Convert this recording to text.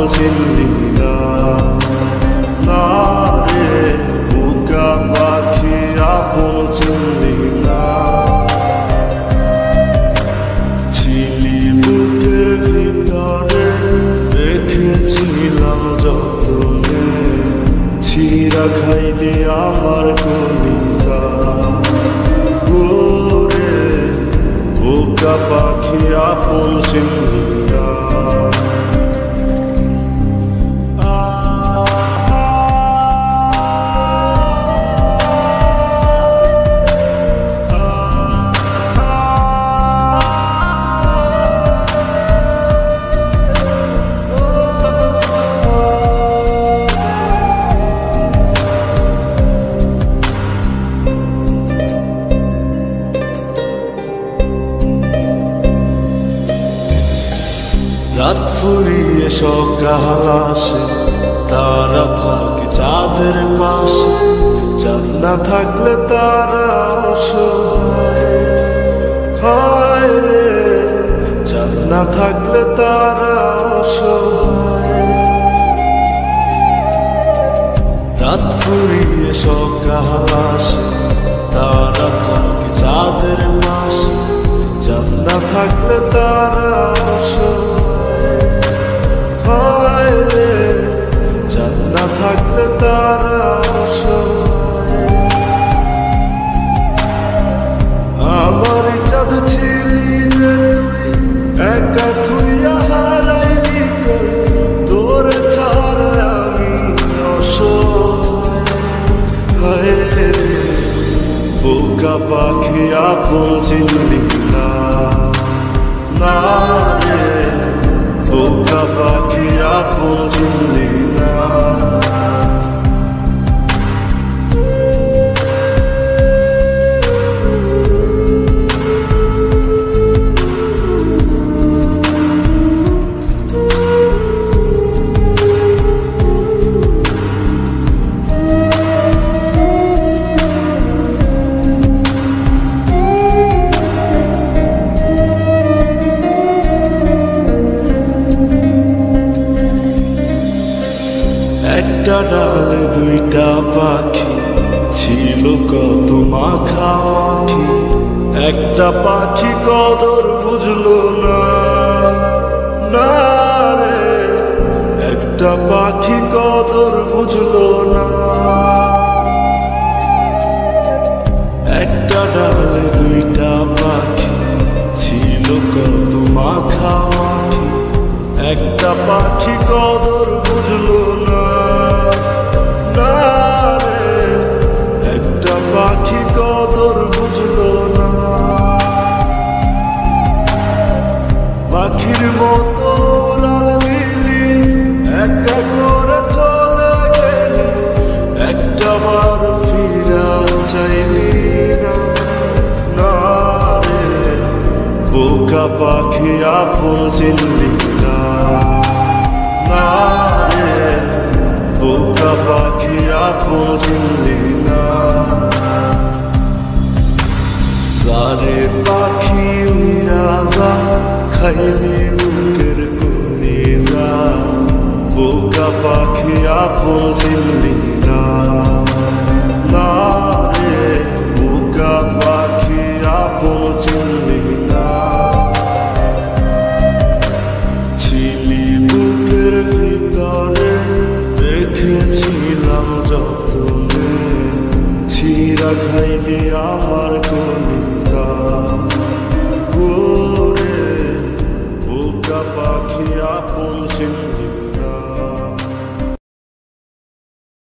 চিনলি না, না রে বোকা পাখি আপন চিনলি না। ছিলি বুকের ভিতরে রেখেছিলাম যতনে, ছিঁড়া খাইলি আমার কলিজা। ওরে বোকা পাখি আপন চিনলি না। রাত ফুরিয়ে সকাল আসে, তারা থাকে চাঁদের পাশে। চাঁদ না থাকলে তারা অসহায়, হায় রে চাঁদ না থাকলে তারা অসহায়। রাত ফুরিয়ে সকাল আসে, তারা থাকে চাঁদের পাশে। চাঁদ না থাকলে তারা অসহায়, হায় রে চাঁদ না থাকলে তারা অসহায়। আমার চাঁদ ছিলি যে তুই, একা থুইয়া হারাইলি কই, তোর ছাড়া আমি অসহায়, হায় রে বোকা পাখি আপন চিনলি না, না রে বোকা পাখি আপন চিনলি না। একটা ডালে দুইটা পাখি ছিল কত মাখামাখি, একটা পাখি কদর বুঝলো না, না রে একটা পাখি কদর বুঝলো না। একটা ডালে দুইটা পাখি ছিল কত মাখামাখি, একটা পাখি কদর বুঝলো না, না রে একটা পাখি কদর বুঝলো না। পাখির মতো উড়াল দিলি, একা করে চলে গেলি, একটা বার ফিরা চাইলি না, না রে বোকা পাখি আপন চিনলি না, না রে বোকা পাখি আপন চিনলি না। যারে পাখি উইরা যা খাইলি বুকের কলিজা, বোকা পাখি আপন চিনলি না, না রে বোকা পাখি আপন চিনলি না। ছিলি বুকের ভিতরে রেখেছিলাম যতনে, ছিঁড়া খাইলি আমার কলিজা। ওরে বোকা পাখি আপন চিনলি